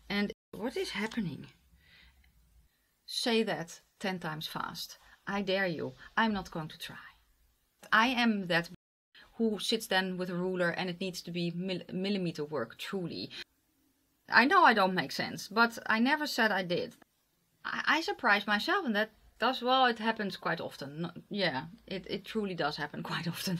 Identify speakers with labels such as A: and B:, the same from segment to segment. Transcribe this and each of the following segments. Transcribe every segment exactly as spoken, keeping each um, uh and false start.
A: And what is happening? Say that ten times fast. I dare you. I'm not going to try. I am that who sits then with a ruler and it needs to be mil millimeter work, truly. I know I don't make sense, but I never said I did. I, I surprise myself, and that does, well, it happens quite often. No, yeah, it, it truly does happen quite often.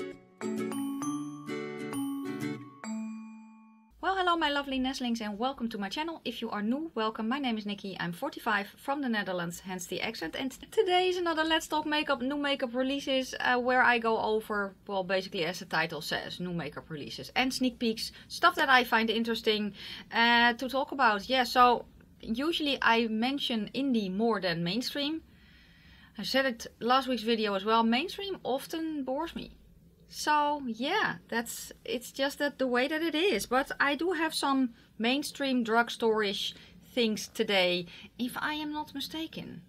A: Well, hello my lovely nestlings and welcome to my channel. If you are new, welcome. My name is Nikki. I'm forty-five, from the Netherlands, hence the accent. And today is another Let's Talk Makeup, new makeup releases, uh, where I go over, well, basically as the title says, new makeup releases and sneak peeks, stuff that I find interesting uh, to talk about. Yeah, so usually I mention indie more than mainstream. I said it last week's video as well. Mainstream often bores me. So yeah, that's it's just that the way that it is. But I do have some mainstream drugstore-ish things today, if I am not mistaken.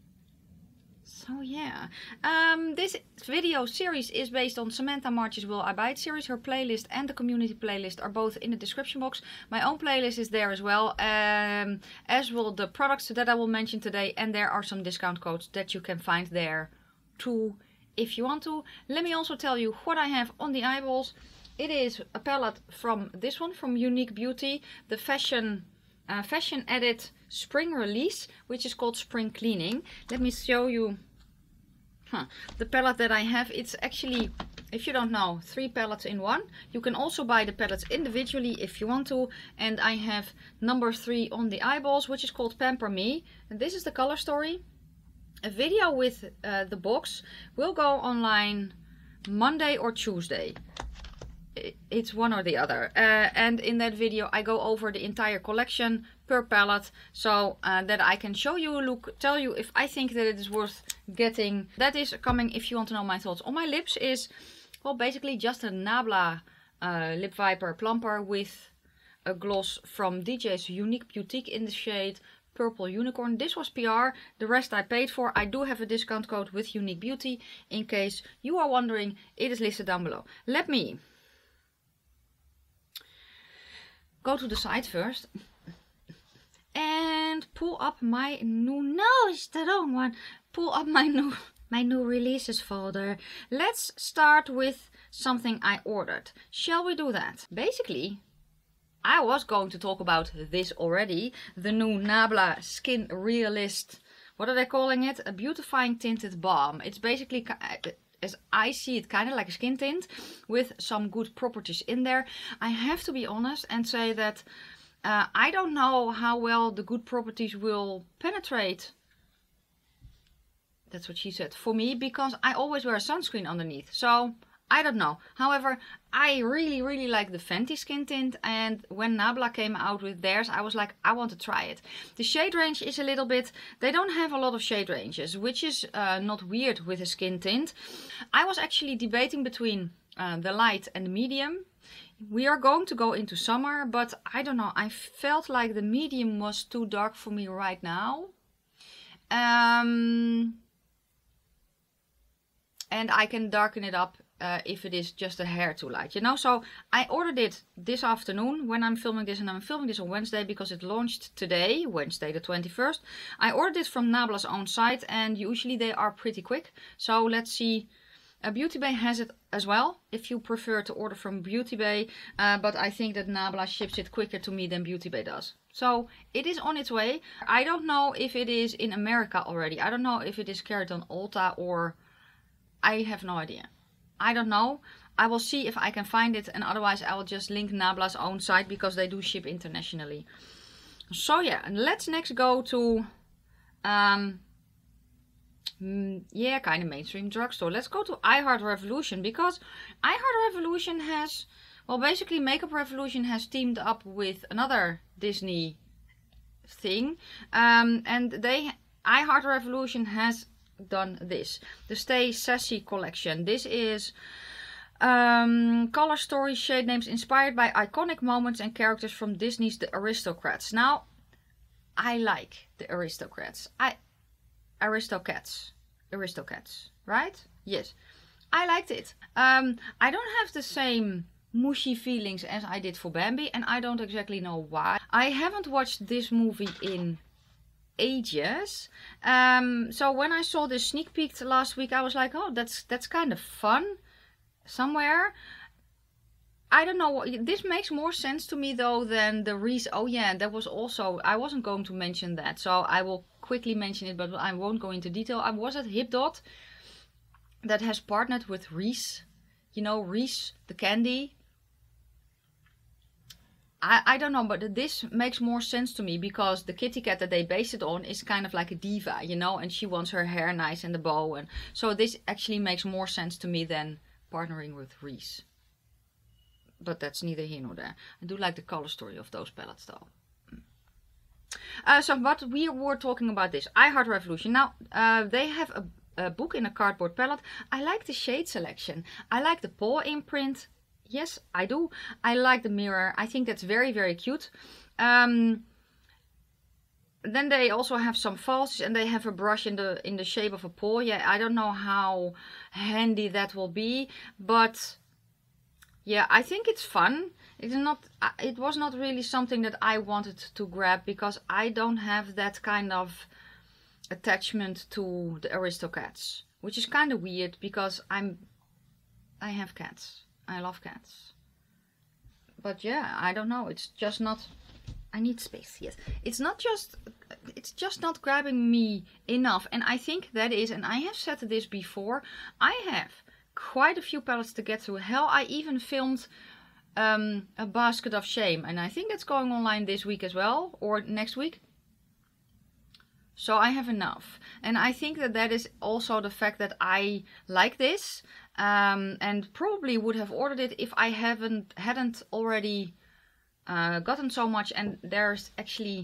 A: So yeah, um, this video series is based on Samantha March's Will I Bite series. Her playlist and the community playlist are both in the description box. My own playlist is there as well, um, as will the products that I will mention today. And there are some discount codes that you can find there too, if you want to. Let me also tell you what I have on the eyeballs. It is a palette from this one, from Unique Beauty, the fashion uh, fashion edit spring release, which is called Spring Cleaning. Let me show you huh, the palette that I have. It's actually, if you don't know, three palettes in one. You can also buy the palettes individually if you want to. And I have number three on the eyeballs, which is called Pamper Me. And this is the color story. A video with uh, the box will go online Monday or Tuesday. It's one or the other. Uh, and in that video I go over the entire collection per palette, so uh, that I can show you a look, tell you if I think that it is worth getting. That is coming if you want to know my thoughts. On my lips is, well, basically just a Nabla uh, Lip Viper Plumper with a gloss from D J's Unique Boutique in the shade Purple Unicorn. This was P R, the rest I paid for. I do have a discount code with Unique Beauty, in case you are wondering. It is listed down below. Let me go to the side first and pull up my new, no, it's the wrong one. Pull up my new, my new releases folder. Let's start with something I ordered. Shall we do that? Basically, I was going to talk about this already. The new Nabla Skin Realist, what are they calling it? A beautifying tinted balm. It's basically, as I see it, kind of like a skin tint with some good properties in there. I have to be honest and say that uh, I don't know how well the good properties will penetrate. That's what she said. For me, because I always wear sunscreen underneath. So I don't know. However, I really, really like the Fenty skin tint. And when Nabla came out with theirs, I was like, I want to try it. The shade range is a little bit, they don't have a lot of shade ranges, which is uh, not weird with a skin tint. I was actually debating between uh, the light and the medium. We are going to go into summer, but I don't know. I felt like the medium was too dark for me right now. Um, and I can darken it up Uh, if it is just a hair too light, you know. So I ordered it this afternoon when I'm filming this, and I'm filming this on Wednesday because it launched today, Wednesday the twenty-first. I ordered it from Nabla's own site, and usually they are pretty quick. So let's see. Uh, Beauty Bay has it as well, if you prefer to order from Beauty Bay. Uh, but I think that Nabla ships it quicker to me than Beauty Bay does. So it is on its way. I don't know if it is in America already. I don't know if it is carried on Ulta or... I have no idea. I don't know. I will see if I can find it, and otherwise I will just link Nabla's own site because they do ship internationally. So yeah, and let's next go to, um, yeah, kind of mainstream drugstore. Let's go to iHeart Revolution, because iHeart Revolution has, well, basically Makeup Revolution has teamed up with another Disney thing, um, and they, iHeart Revolution has done this, the Stay Sassy collection. This is um, color story shade names inspired by iconic moments and characters from Disney's The Aristocrats. Now, I like The Aristocrats. I Aristocats, Aristocats, right? Yes, I liked it. Um, I don't have the same mushy feelings as I did for Bambi, and I don't exactly know why. I haven't watched this movie in ages, um, so when I saw this sneak peek last week, I was like, oh, that's that's kind of fun somewhere. I don't know, this makes more sense to me though than the Reese. Oh yeah, that was also, I wasn't going to mention that, so I will quickly mention it, but I won't go into detail. I was at Hipdot that has partnered with Reese. You know, Reese, the candy. I, I don't know, but this makes more sense to me because the kitty cat that they base it on is kind of like a diva, you know, and she wants her hair nice and the bow. And so this actually makes more sense to me than partnering with Reese. But that's neither here nor there. I do like the color story of those palettes though. Uh, so what we were talking about this, I Heart Revolution. Now, uh, they have a, a book in a cardboard palette. I like the shade selection. I like the paw imprint. Yes, I do. I like the mirror. I think that's very, very cute. Um, then they also have some falsies, and they have a brush in the in the shape of a paw. Yeah, I don't know how handy that will be, but yeah, I think it's fun. It's not. It was not really something that I wanted to grab because I don't have that kind of attachment to the Aristocats, which is kind of weird because I'm. I have cats. I love cats. But yeah, I don't know. It's just not. I need space. Yes, it's not just. It's just not grabbing me enough, and I think that is. And I have said this before. I have quite a few palettes to get through. Hell, I even filmed um, a basket of shame, and I think that's going online this week as well, or next week. So I have enough, and I think that that is also the fact that I like this, um, and probably would have ordered it if I haven't hadn't already uh, gotten so much. And there's actually,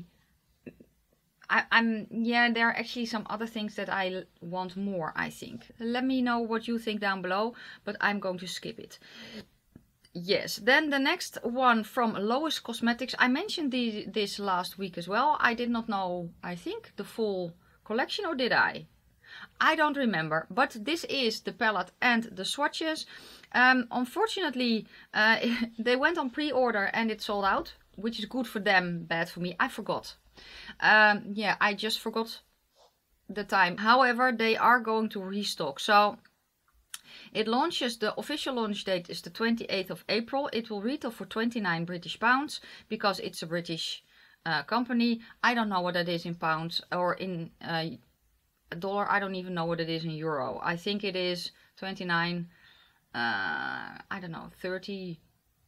A: I, I'm yeah, there are actually some other things that I want more. I think. Let me know what you think down below, but I'm going to skip it. Yes, then the next one from Lois Cosmetics. I mentioned the, this last week as well. I did not know, I think, the full collection, or did I? I don't remember, but this is the palette and the swatches. Um, unfortunately, uh, they went on pre-order and it sold out, which is good for them, bad for me. I forgot. Um, yeah, I just forgot the time. However, they are going to restock, so it launches, the official launch date is the twenty-eighth of April. It will retail for twenty-nine British pounds because it's a British uh, company. I don't know what that is in pounds or in uh, a dollar. I don't even know what it is in euro. I think it is twenty-nine, uh, I don't know, thirty-five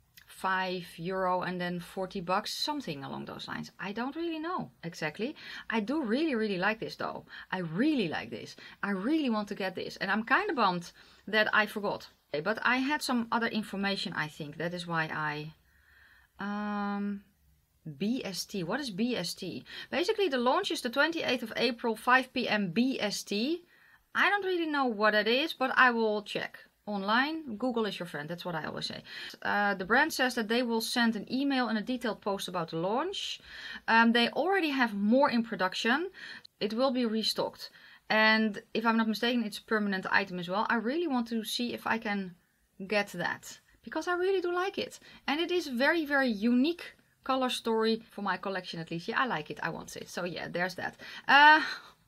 A: euro and then forty bucks, something along those lines. I don't really know exactly. I do really, really like this though. I really like this. I really want to get this, and I'm kind of bummed that I forgot. But I had some other information, I think. That is why I... Um, B S T. What is B S T? Basically, the launch is the twenty-eighth of April, five p m B S T. I don't really know what it is, but I will check online. Google is your friend. That's what I always say. Uh, the brand says that they will send an email and a detailed post about the launch. Um, they already have more in production. It will be restocked. And if I'm not mistaken, it's a permanent item as well. I really want to see if I can get that, because I really do like it. And it is very, very unique color story for my collection at least. Yeah, I like it. I want it. So yeah, there's that. Uh,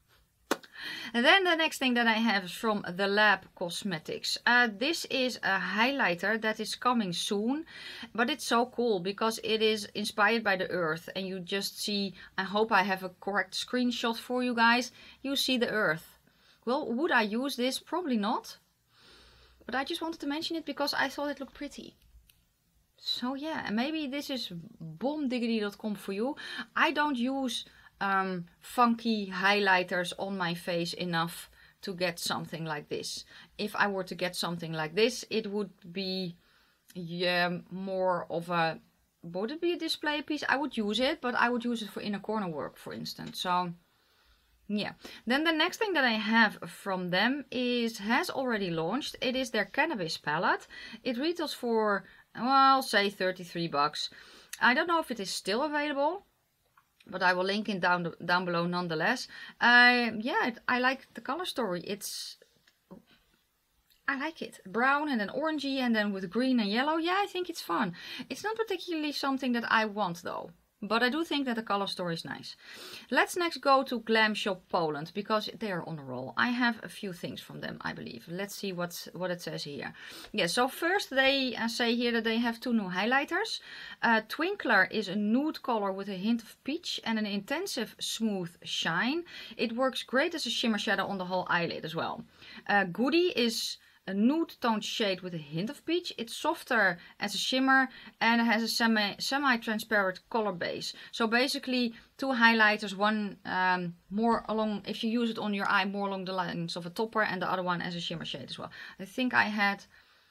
A: and then the next thing that I have is from The Lab Cosmetics. Uh, this is a highlighter that is coming soon, but it's so cool because it is inspired by the earth, and you just see, I hope I have a correct screenshot for you guys. You see the earth. Well, would I use this? Probably not, but I just wanted to mention it because I thought it looked pretty. So yeah, maybe this is bomb diggity dot com for you. I don't use um, funky highlighters on my face enough to get something like this. If I were to get something like this, it would be yeah, more of a, would it be a display piece? I would use it, but I would use it for inner corner work, for instance. So yeah. Then the next thing that I have from them is, has already launched. It is their cannabis palette. It retails for, well, say thirty-three bucks. I don't know if it is still available, but I will link it down down below nonetheless. Uh, yeah, it, I like the color story. It's, I like it. Brown and then orangey and then with green and yellow. Yeah, I think it's fun. It's not particularly something that I want though. But I do think that the color story is nice. Let's next go to Glam Shop Poland, because they are on a roll. I have a few things from them, I believe. Let's see what's, what it says here. Yeah, so first they uh, say here that they have two new highlighters. Uh, Twinkler is a nude color with a hint of peach and an intensive smooth shine. It works great as a shimmer shadow on the whole eyelid as well. Uh, Goody is a nude toned shade with a hint of peach. It's softer as a shimmer and it has a semi semi-transparent color base. So basically two highlighters, one um, more along, if you use it on your eye, more along the lines of a topper, and the other one as a shimmer shade as well. I think I had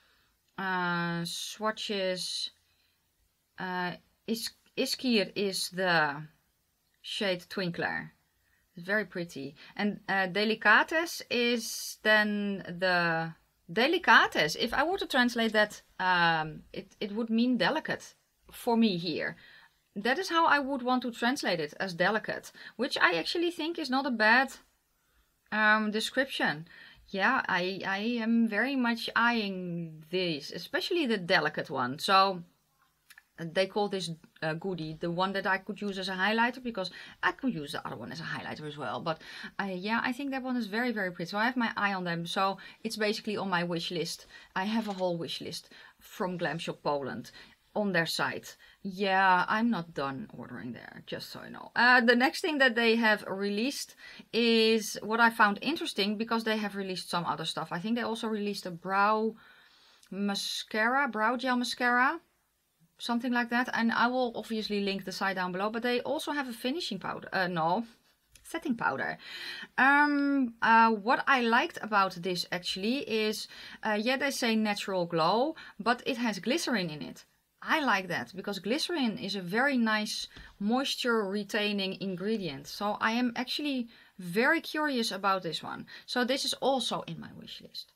A: uh, swatches. Uh, Is Iskir is the shade Twinkler. It's very pretty. And uh, Delicates is then the Delicates. If I were to translate that, um, it, it would mean delicate for me here. That is how I would want to translate it, as delicate, which I actually think is not a bad um, description. Yeah, I, I am very much eyeing this, especially the delicate one. So they call this uh, Goody, the one that I could use as a highlighter, because I could use the other one as a highlighter as well. But uh, yeah, I think that one is very, very pretty. So I have my eye on them. So it's basically on my wish list. I have a whole wish list from Glam Shop Poland on their site. Yeah, I'm not done ordering there, just so you know. Uh, the next thing that they have released is what I found interesting, because they have released some other stuff. I think they also released a brow mascara, brow gel mascara. Something like that, and I will obviously link the site down below. But they also have a finishing powder, uh, no, setting powder. Um, uh, what I liked about this actually is, uh, yeah, they say natural glow, but it has glycerin in it. I like that, because glycerin is a very nice moisture retaining ingredient. So I am actually very curious about this one. So this is also in my wish list.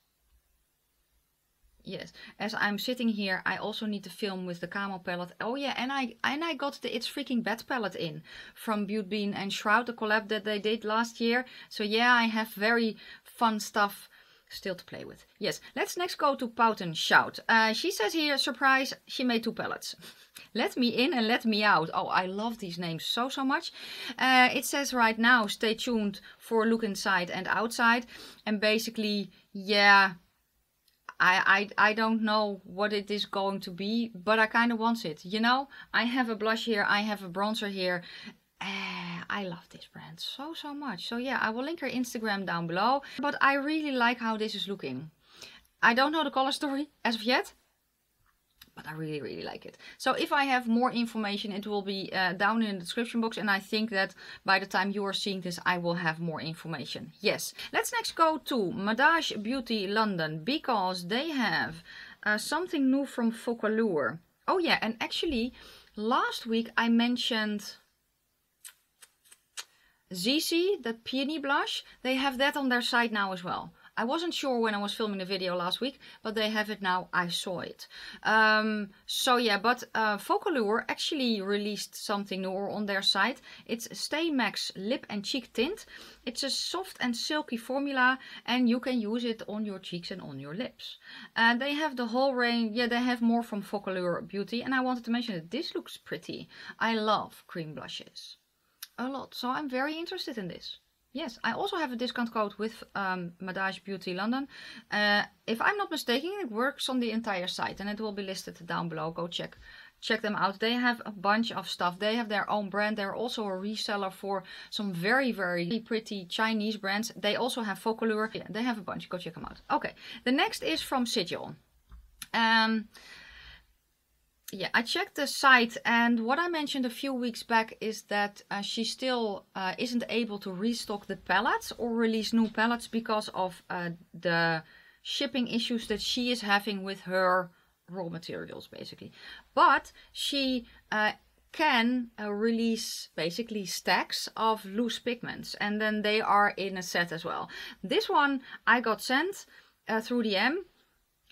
A: Yes, as I'm sitting here, I also need to film with the Camo palette. Oh yeah, and I and I got the It's Freaking Bad palette in from Beauty Bean and Shroud, the collab that they did last year. So yeah, I have very fun stuff still to play with. Yes, let's next go to Pout and Shout. Uh, she says here, surprise, she made two palettes. Let me in and let me out. Oh, I love these names so, so much. Uh, it says right now, stay tuned for a look inside and outside. And basically, yeah, I, I, I don't know what it is going to be, but I kind of want it, you know? I have a blush here, I have a bronzer here. Uh, I love this brand so, so much. So yeah, I will link her Instagram down below. But I really like how this is looking. I don't know the color story as of yet, but I really, really like it. So if I have more information, it will be uh, down in the description box. And I think that by the time you are seeing this, I will have more information. Yes. Let's next go to Madage Beauty London, because they have uh, something new from Focallure. Oh yeah, and actually last week I mentioned Z Z, the peony blush. They have that on their site now as well. I wasn't sure when I was filming the video last week, but they have it now. I saw it. Um, so yeah, but uh, Focallure actually released something new on their site. It's Stay Max Lip and Cheek Tint. It's a soft and silky formula, and you can use it on your cheeks and on your lips. And they have the whole range. Yeah, they have more from Focallure Beauty, and I wanted to mention that this looks pretty. I love cream blushes a lot, so I'm very interested in this. Yes, I also have a discount code with um, Madage Beauty London. Uh, if I'm not mistaken, it works on the entire site, and it will be listed down below. Go check check them out. They have a bunch of stuff. They have their own brand. They're also a reseller for some very, very pretty Chinese brands. They also have Focallure. Yeah, they have a bunch. Go check them out. Okay, the next is from Sigil. Um... Yeah, I checked the site, and what I mentioned a few weeks back is that uh, she still uh, isn't able to restock the palettes or release new palettes because of uh, the shipping issues that she is having with her raw materials, basically. But she uh, can uh, release basically stacks of loose pigments, and then they are in a set as well. This one I got sent uh, through D M.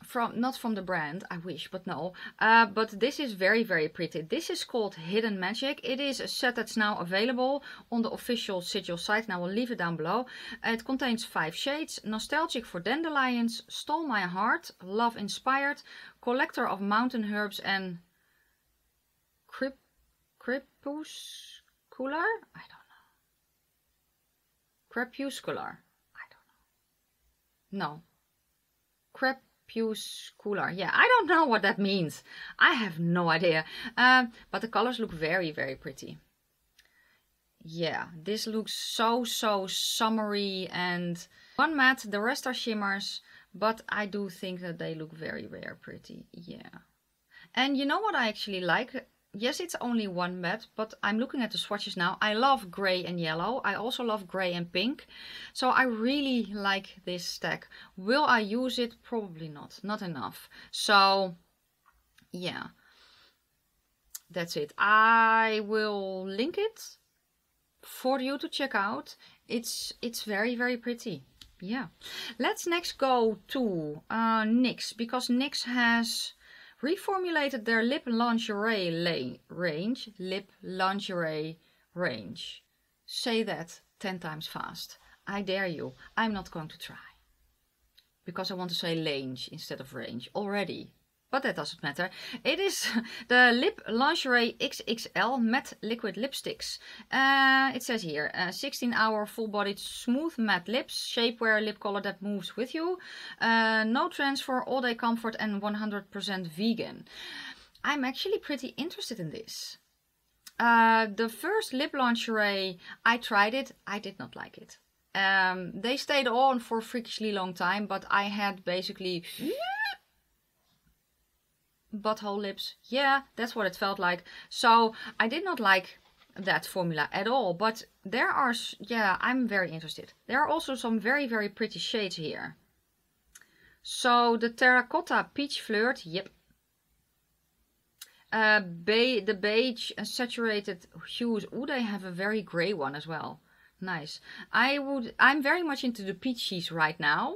A: from, not from the brand, I wish, but no. Uh, but this is very, very pretty. This is called Hidden Magic. It is a set that's now available on the official Sigil site, and I will leave it down below. Uh, it contains five shades: Nostalgic for Dandelions, Stole My Heart, Love Inspired, Collector of Mountain Herbs, and Crep Crepuscular? I don't know. Crepuscular. I don't know. No. Crepuscular. Yeah, I don't know what that means. I have no idea. Um, but the colors look very, very pretty. Yeah, this looks so, so summery and one matte. The rest are shimmers. But I do think that they look very, very pretty. Yeah. And you know what I actually like? Yes, it's only one matte, but I'm looking at the swatches now. I love gray and yellow. I also love gray and pink. So I really like this stack. Will I use it? Probably not. Not enough. So, yeah. That's it. I will link it for you to check out. It's, it's very, very pretty. Yeah. Let's next go to uh, NYX, because NYX has reformulated their lip lingerie range. Lip lingerie range. Say that ten times fast. I dare you. I'm not going to try. Because I want to say range instead of range already. But that doesn't matter. It is the Lip Lingerie X X L Matte Liquid Lipsticks. Uh, it says here, uh, sixteen hour full-bodied smooth matte lips, shapewear lip color that moves with you. Uh, no transfer, all-day comfort, and one hundred percent vegan. I'm actually pretty interested in this. Uh, the first Lip Lingerie, I tried it. I did not like it. Um, they stayed on for a freakishly long time, but I had basically butthole lips. Yeah, that's what it felt like. So I did not like that formula at all. But there are, yeah, I'm very interested. There are also some very, very pretty shades here. So the Terracotta Peach Flirt, yep. Uh, be the beige and saturated hues. Oh, they have a very grey one as well. Nice. I would, I'm very much into the peachies right now.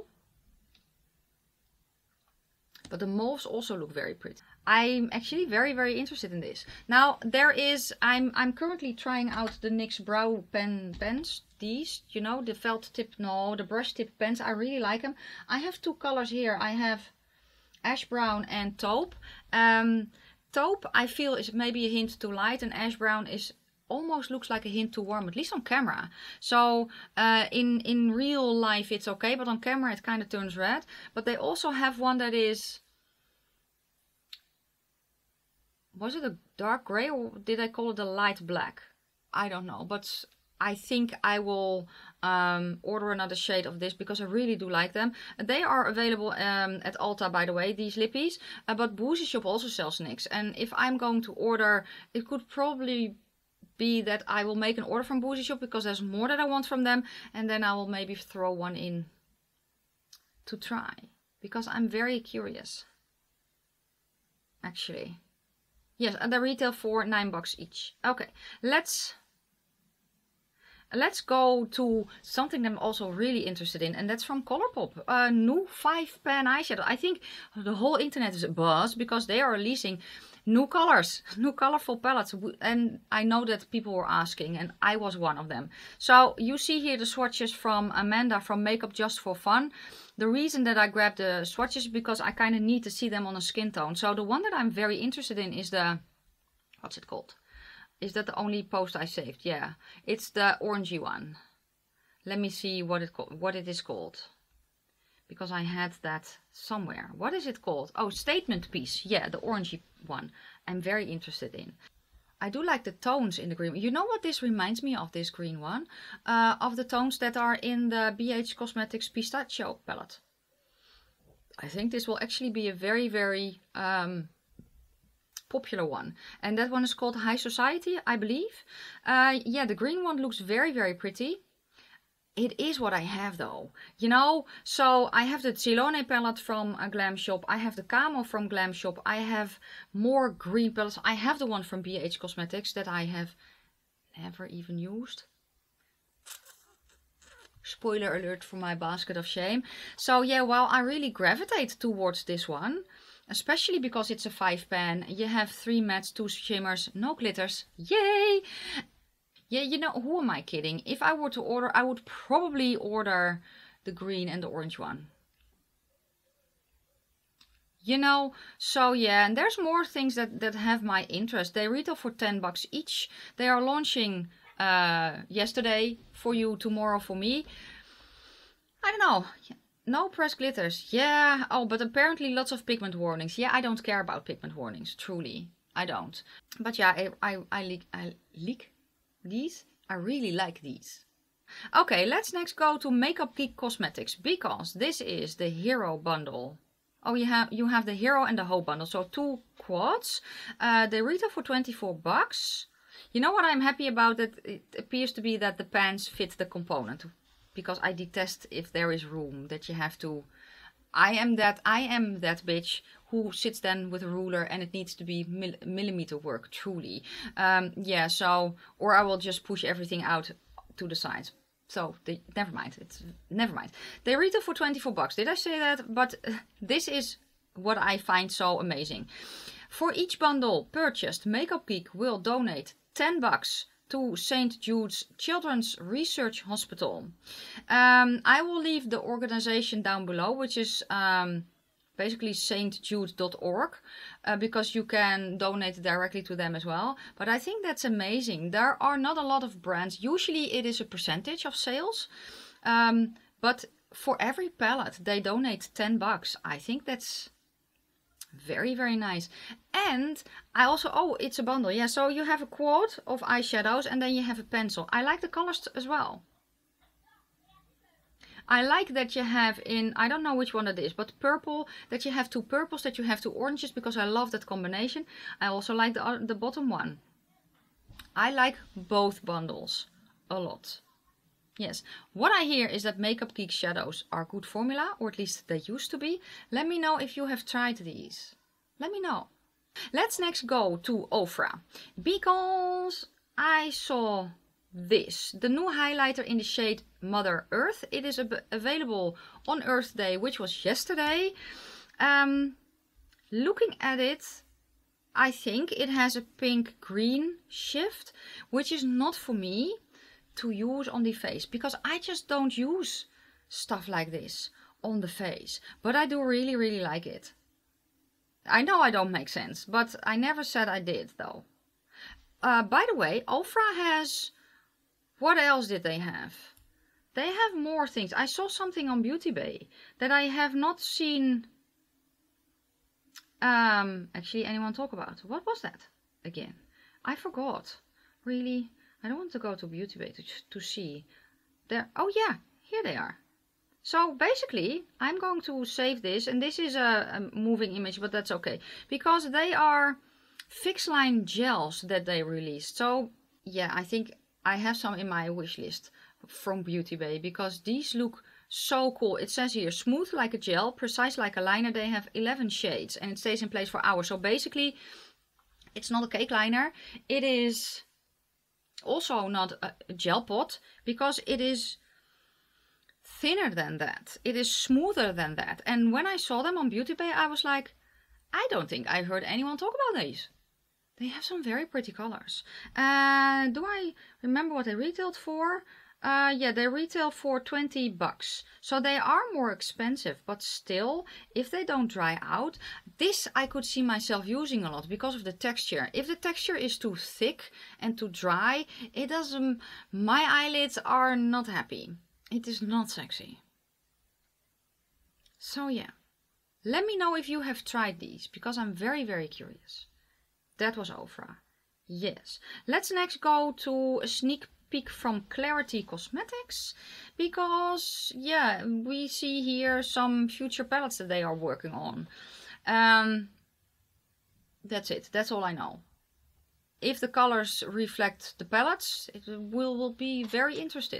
A: But the mauves also look very pretty. I'm actually very, very interested in this. Now, there is, I'm I'm currently trying out the NYX brow pen pens. These, you know, the felt tip, no, the brush tip pens. I really like them. I have two colors here. I have ash brown and taupe. Um, taupe, I feel, is maybe a hint too light, and ash brown is almost looks like a hint too warm, at least on camera. So uh, in in real life it's okay, but on camera it kind of turns red. But they also have one that is, was it a dark gray or did I call it a light black? I don't know, but I think I will um, order another shade of this because I really do like them. They are available um, at Ulta, by the way, these lippies. Uh, but Boozy Shop also sells NYX. And if I'm going to order, it could probably be that I will make an order from Boozy Shop because there's more that I want from them. And then I will maybe throw one in to try. Because I'm very curious. Actually. Yes, and they retail for nine bucks each. Okay, let's... Let's go to something that I'm also really interested in, and that's from Colourpop. A new five pan eyeshadow. I think the whole internet is a buzz because they are releasing new colors, new colorful palettes. And I know that people were asking, and I was one of them. So you see here the swatches from Amanda from Makeup Just for Fun. The reason that I grabbed the swatches is because I kind of need to see them on a skin tone. So the one that I'm very interested in is the, what's it called? Is that the only post I saved? Yeah, it's the orangey one. Let me see what it what it is called, because I had that somewhere. What is it called? Oh, Statement Piece. Yeah, the orangey one. I'm very interested in. I do like the tones in the green. You know what this reminds me of? This green one, uh, of the tones that are in the B H Cosmetics Pistachio palette. I think this will actually be a very very um, popular one, and that one is called High Society, I believe. Uh, yeah, the green one looks very very pretty. It is what I have though, you know. So I have the Zilone palette from uh, Glam Shop. I have the Camo from Glam Shop. I have more green palettes. I have the one from B H Cosmetics that I have never even used. Spoiler alert for my basket of shame. So yeah, well, I really gravitate towards this one. Especially because it's a five pan. You have three mattes, two shimmers, no glitters. Yay! Yeah, you know, who am I kidding? If I were to order, I would probably order the green and the orange one. You know, so yeah, and there's more things that, that have my interest. They retail for ten bucks each. They are launching uh, yesterday for you, tomorrow for me. I don't know. No pressed glitters. Yeah. Oh, but apparently lots of pigment warnings. Yeah, I don't care about pigment warnings. Truly, I don't. But yeah, I I, I leak I leak these. I really like these. Okay, let's next go to Makeup Geek Cosmetics because this is the Hero bundle. Oh, you have you have the Hero and the Hope bundle, so two quads. Uh, they retail for twenty-four bucks. You know what I'm happy about? That it appears to be that the pans fit the component, because I detest if there is room that you have to. I am that I am that bitch who sits then with a ruler and it needs to be mil millimeter work. Truly, um, yeah. So or I will just push everything out to the sides. So they, never mind. It's never mind. They retail for twenty-four bucks. Did I say that? But uh, this is what I find so amazing. For each bundle purchased, Makeup Geek will donate ten bucks to Saint Jude's Children's Research Hospital. Um, I will leave the organization down below, which is um, basically saint jude dot org, uh, because you can donate directly to them as well. But I think that's amazing. There are not a lot of brands. Usually it is a percentage of sales. Um, but for every palette, they donate ten bucks. I think that's very, very nice. And I also, oh, it's a bundle. Yeah, so you have a quad of eyeshadows and then you have a pencil. I like the colors as well. I like that you have in, I don't know which one it is, but purple, that you have two purples, that you have two oranges, because I love that combination. I also like the, the bottom one. I like both bundles a lot. Yes, what I hear is that Makeup Geek shadows are good formula, or at least they used to be. Let me know if you have tried these. Let me know. Let's next go to Ofra, because I saw this, the new highlighter in the shade Mother Earth. It is available on Earth Day, which was yesterday. Um, looking at it, I think it has a pink green shift, which is not for me to use on the face, because I just don't use stuff like this on the face, but I do really really like it. I know I don't make sense, but I never said I did though. Uh, by the way, Ofra has, what else did they have? They have more things. I saw something on Beauty Bay that I have not seen um, actually anyone talk about. What was that again? I forgot. Really? I don't want to go to Beauty Bay to, to see. There. Oh yeah, here they are. So basically, I'm going to save this, and this is a, a moving image, but that's okay, because they are fixed line gels that they released. So yeah, I think I have some in my wish list from Beauty Bay, because these look so cool. It says here, smooth like a gel, precise like a liner. They have eleven shades and it stays in place for hours. So basically, it's not a cake liner. It is also not a gel pot, because it is thinner than that. It is smoother than that. And when I saw them on Beauty Bay, I was like, I don't think I heard anyone talk about these. They have some very pretty colors. Uh, do I remember what they retailed for? Uh, yeah, they retail for twenty bucks. So they are more expensive, but still, if they don't dry out, this I could see myself using a lot because of the texture. If the texture is too thick and too dry, it doesn't, my eyelids are not happy. It is not sexy. So yeah, let me know if you have tried these, because I'm very, very curious. That was Ofra. Yes. Let's next go to a sneak peek from Clarity Cosmetics, because yeah, we see here some future palettes that they are working on. Um, that's it. That's all I know. If the colors reflect the palettes, it will, will be very interested.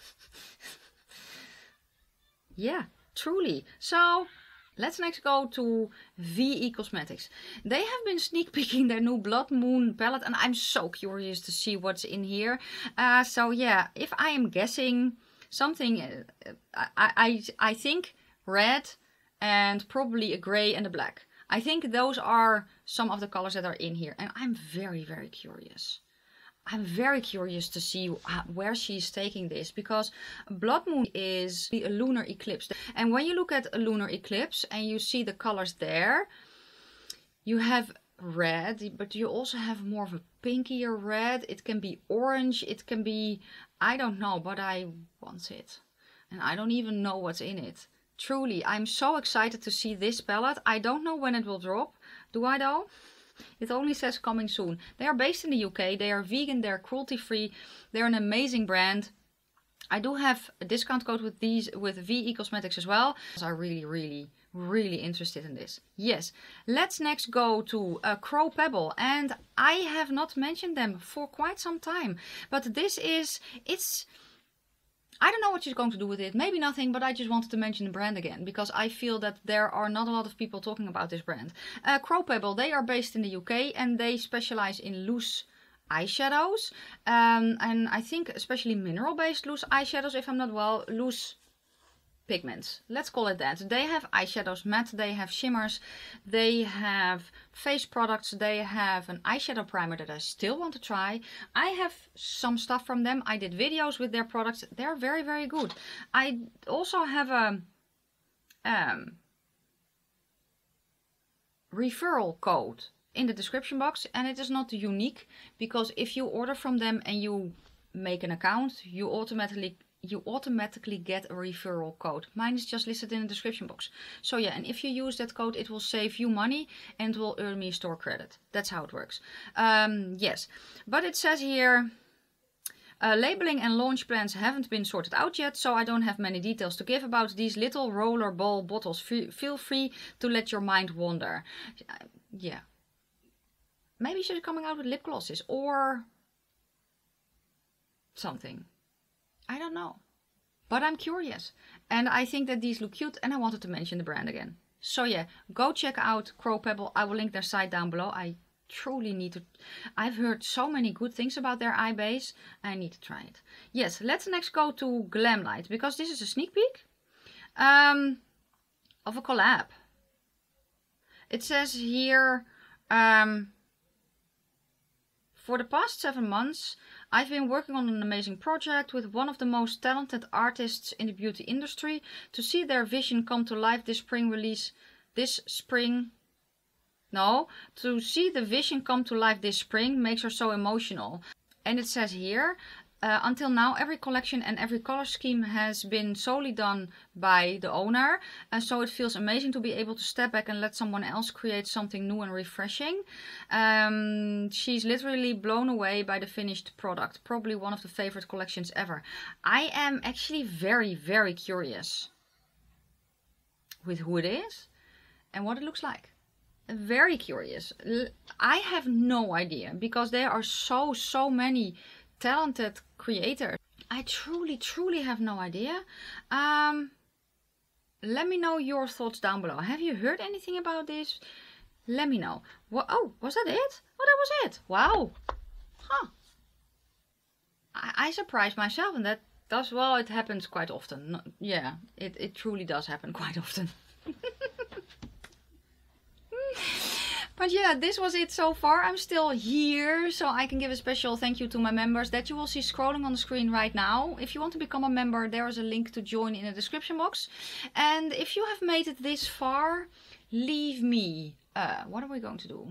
A: Yeah, truly. So let's next go to V E Cosmetics. They have been sneak peeking their new Blood Moon palette, and I'm so curious to see what's in here. Uh, so yeah, if I am guessing, something, uh, I, I, I think red and probably a gray and a black. I think those are some of the colors that are in here, and I'm very, very curious. I'm very curious to see where she's taking this, because Blood Moon is a lunar eclipse. And when you look at a lunar eclipse and you see the colors there, you have red, but you also have more of a pinkier red. It can be orange, it can be, I don't know, but I want it. And I don't even know what's in it. Truly, I'm so excited to see this palette. I don't know when it will drop. Do I though? It only says coming soon. They are based in the U K. They are vegan. They're cruelty free. They're an amazing brand. I do have a discount code with these, with V E Cosmetics as well. So I'm really, really, really interested in this. Yes. Let's next go to uh, Crow Pebble. And I have not mentioned them for quite some time. But this is, it's... I don't know what she's going to do with it. Maybe nothing, but I just wanted to mention the brand again, because I feel that there are not a lot of people talking about this brand. Uh, Crow Pebble, they are based in the U K and they specialize in loose eyeshadows. Um, and I think especially mineral-based loose eyeshadows, if I'm not well, loose pigments. Let's call it that. They have eyeshadows matte, they have shimmers, they have face products, they have an eyeshadow primer that I still want to try. I have some stuff from them. I did videos with their products. They're very, very good. I also have a um, referral code in the description box, and it is not unique, because if you order from them and you make an account, you automatically you automatically get a referral code. Mine is just listed in the description box. So yeah, and if you use that code, it will save you money and will earn me store credit. That's how it works. Um, yes, but it says here, uh, labeling and launch plans haven't been sorted out yet, so I don't have many details to give about these little roller ball bottles. F feel free to let your mind wander. Uh, yeah. Maybe she's coming out with lip glosses or something. I don't know, but I'm curious, and I think that these look cute, and I wanted to mention the brand again. So yeah, go check out Crow Pebble. I will link their site down below. I truly need to, I've heard so many good things about their eye base. I need to try it. Yes, let's next go to Glamlight, because this is a sneak peek um, of a collab. It says here, um, for the past seven months, I've been working on an amazing project with one of the most talented artists in the beauty industry. To see their vision come to life this spring release, this spring, no, to see the vision come to life this spring makes her so emotional. And it says here, uh, until now every collection and every color scheme has been solely done by the owner, and so it feels amazing to be able to step back and let someone else create something new and refreshing. Um, she's literally blown away by the finished product, probably one of the favorite collections ever. I am actually very, very curious with who it is and what it looks like. Very curious. I have no idea, because there are so, so many talented creators. I truly, truly have no idea. Um, let me know your thoughts down below. Have you heard anything about this? Let me know. What? Oh, was that it? Oh, that was it. Wow. Huh. I, I surprised myself, and that does, well, it happens quite often. No, yeah, it, it truly does happen quite often. But yeah, this was it so far. I'm still here, so I can give a special thank you to my members that you will see scrolling on the screen right now. If you want to become a member, there is a link to join in the description box. And if you have made it this far, leave me... Uh, what are we going to do?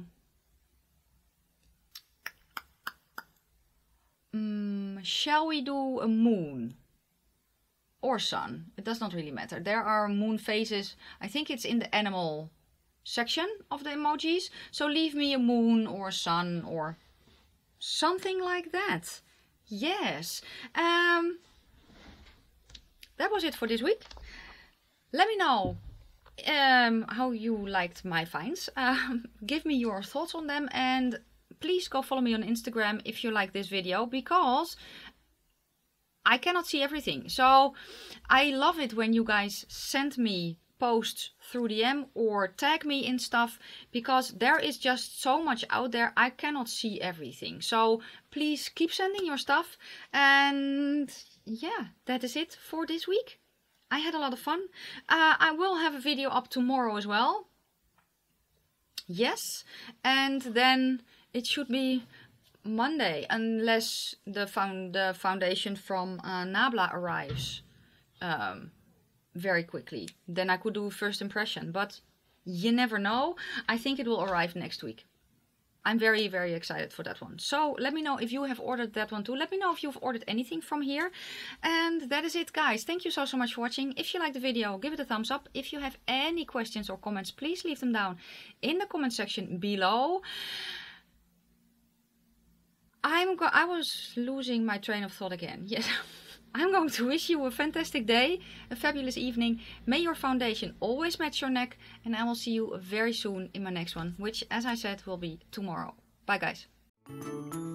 A: Um, shall we do a moon? Or sun? It does not really matter. There are moon phases. I think it's in the animal section of the emojis, so leave me a moon or a sun or something like that. Yes, um that was it for this week. Let me know um how you liked my finds. Um, give me your thoughts on them, and please go follow me on Instagram if you like this video, because I cannot see everything. So I love it when you guys send me posts through D M or tag me in stuff, because there is just so much out there. I cannot see everything. So please keep sending your stuff, and yeah, that is it for this week. I had a lot of fun. Uh, I will have a video up tomorrow as well. Yes, and then it should be Monday, unless the found the foundation from uh, Nabla arrives um, very quickly. Then I could do first impression, but you never know. I think it will arrive next week. I'm very, very excited for that one. So let me know if you have ordered that one too. Let me know if you've ordered anything from here. And that is it, guys. Thank you so, so much for watching. If you liked the video, give it a thumbs up. If you have any questions or comments, please leave them down in the comment section below. I'm go I was losing my train of thought again. Yes. I'm going to wish you a fantastic day, a fabulous evening. May your foundation always match your neck. And I will see you very soon in my next one, which, as I said, will be tomorrow. Bye, guys.